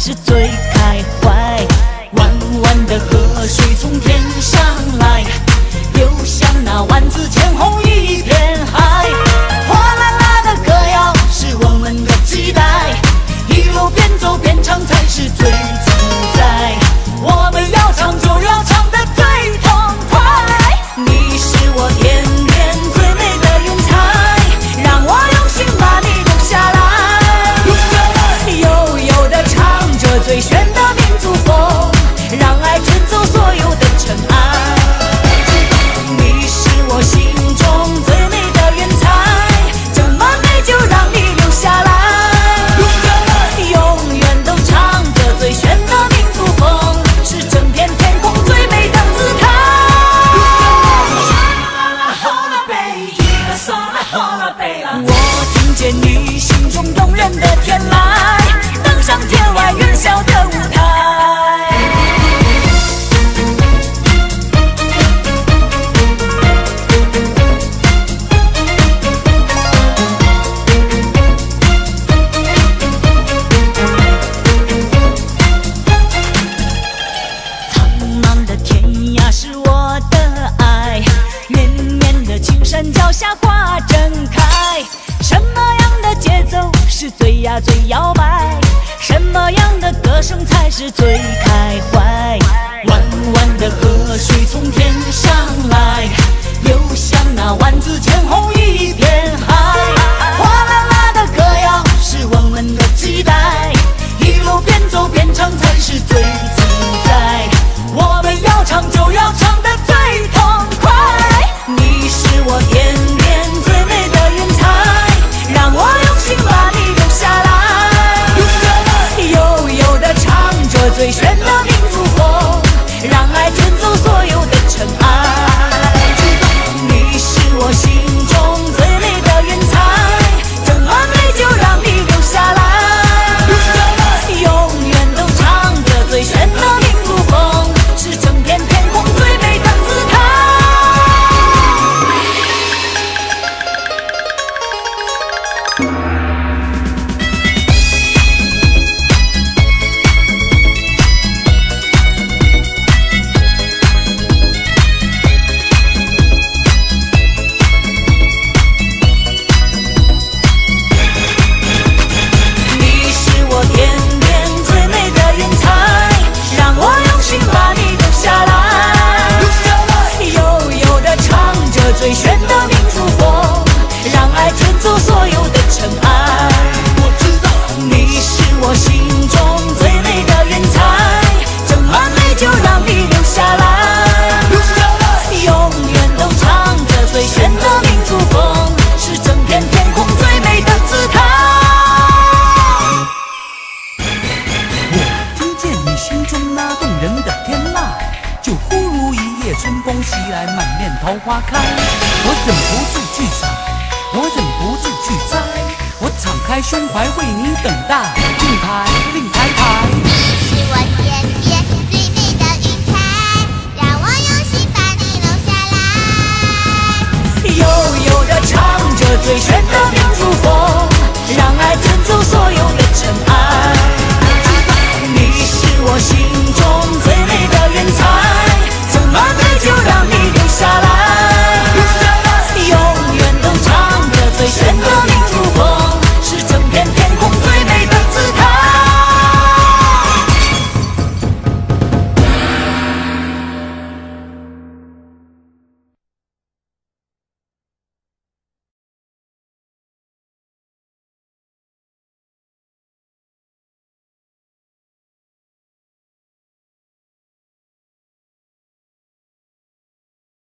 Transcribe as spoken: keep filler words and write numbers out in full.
是最开怀。弯弯的河水从天上来，流向那万紫千红一片海。哗啦啦的歌谣是我们的期待，一路边走边唱才是最自在。我们要唱就要唱得最痛快，你是我天边最美的云彩，让我用心把你留下来。悠悠地唱着最炫的民族风，让爱卷走所有的尘埃。你是我心中最美的云彩，这么美就让你留下来。永远都唱着最炫的民族风，是整片天空最美的姿态。我听见你心中动人的天籁，登上天外云霄的舞台。苍茫的天涯是我的爱，绵绵的青山脚下花正开。什么样的节奏是最呀最摇摆？什么样的歌声才是最开怀？弯弯的河水从天上来，流向那万紫千红一片海。哗啦啦的歌谣是我们的期待，一路边走边唱才是最自在。我们要唱就要唱得最痛快，你是我天边最美的云彩，让我用心把你留下来。悠悠地唱着最炫的民族风，让爱卷走所有的尘埃。你是我心中最美的云彩，这么美就让你留下来。永远都唱着最炫的民族风，是整片天空最美的姿态。你是我天边最美的云彩，让我用心把你留下来。悠悠地唱着最炫的民族风，让爱卷走所有的尘埃。我知道你是我心中最美的云彩，这么美就让你留下来。永远都唱着最炫的民族风，是整片天空最美的姿态。 我听见你心中那动人的天籁，就忽如一夜春风袭来，满面桃花开。我忍不住去采，我忍不住去摘，我敞开胸怀为你等待，令牌令牌牌。 是我天边最美的云彩，让我用心把你留下来。 悠悠地唱着最炫的民族风，让爱卷走所有的尘